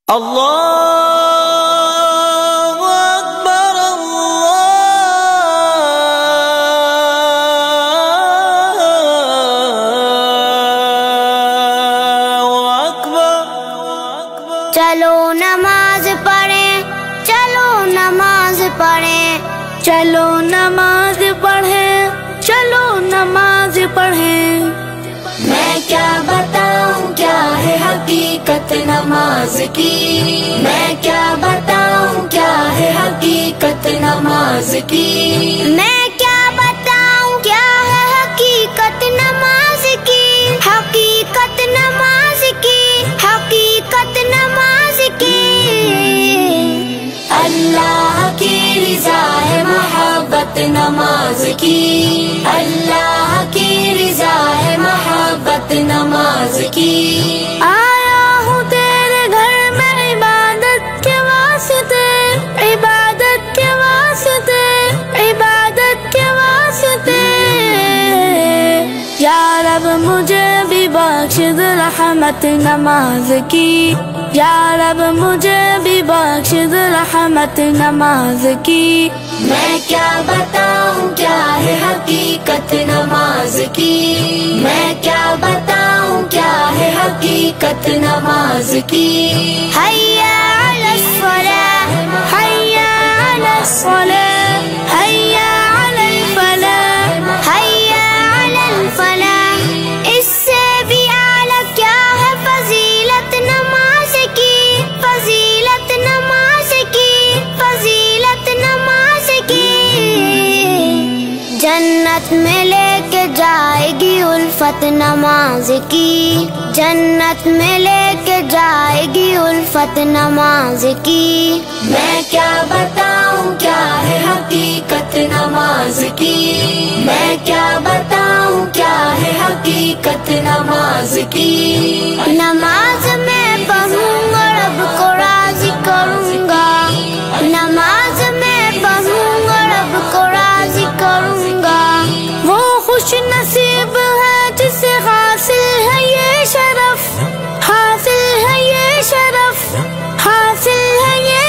اللہ اکبر اللہ اکبر۔ چلو نماز پڑھیں، چلو نماز پڑھیں، چلو نماز پڑھیں، چلو نماز پڑھیں۔ میں کیا بتاؤں کیا ہے حقیقت نماز کی، میں کیا بتاؤں کیا ہے حقیقت نماز کی، میں کیا بتاؤں کیا ہے حقیقت نماز کی، حقیقت نماز کی، حقیقت نماز کی۔ اللہ کی رضا ہے محبت نماز کی، اللہ کی رضا ہے محبت نماز کی۔ آیا ہوں تیرے گھر میں عبادت کے واسطے، عبادت کے واسطے، عبادت کے واسطے۔ یا رب مجھے بھی بخش دے رحمت نماز کی، یا رب مجھے بھی بخش دے رحمت نماز کی۔ میں کیا بتاؤں کیا ہے حقیقت نماز کی، میں کیا بتاؤں کیا ہے حقیقت نماز کی۔ حیا علی الصلاۃ، حیا علی الصلاۃ، حیا علی الفلاح، حیا علی الفلاح۔ اس سے بھی اعلیٰ کیا ہے فضیلت نماز کی، فضیلت نماز کی، فضیلت نماز کی۔ جنت میں لے کے جائے گی الفت نماز کی، جنت میں لے کے جائے گی الفت نماز کی۔ میں کیا بتاؤں کیا ہے حقیقت نماز کی، میں کیا بتاؤں کیا ہے حقیقت نماز کی۔ نماز میں پڑھوں گا رب کو راضی کروں گا، نماز میں پڑھوں گا رب کو راضی کروں گا۔ وہ خوش نصیب ہے جسے حاصل ہے یہ شرف، حاصل ہے یہ شرف، حاصل ہے یہ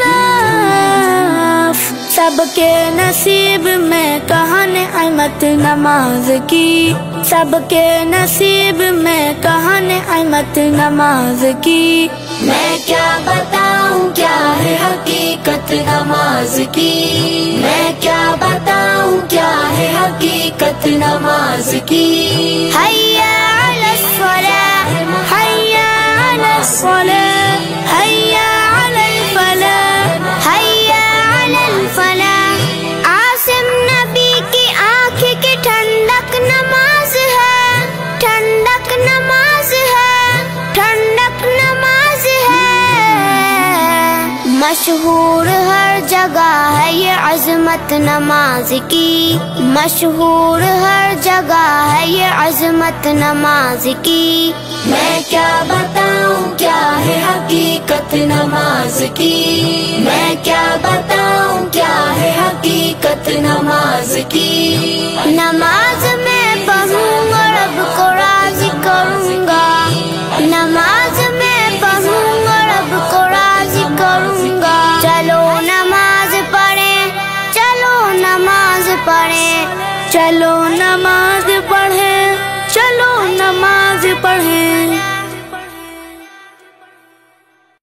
شرف۔ سب کے نصیب میں کہاں نعمت نماز کی، سب کے نصیب میں کہاں نعمت نماز کی۔ میں کیا بتاؤں کیا ہے حقیقت نماز کی، میں کیا بتاؤں کیا ہے حقیقت نماز کی۔ حیا علی الصلاۃ، حیا علی الصلاۃ، حیا علی الفلاح، حیا علی الفلاح۔ عاصم نبی کی آنکھ کی ٹھنڈک نماز ہے، ٹھنڈک نماز ہے، ٹھنڈک نماز ہے۔ مشہور ہر جگہ ہے یہ عظمت نماز کی، مشہور ہر جگہ ہے یہ عظمت نماز کی۔ میں کیا بتاؤں کیا ہے حقیقت نماز کی، میں کیا بتاؤں کیا ہے حقیقت نماز کی۔ نماز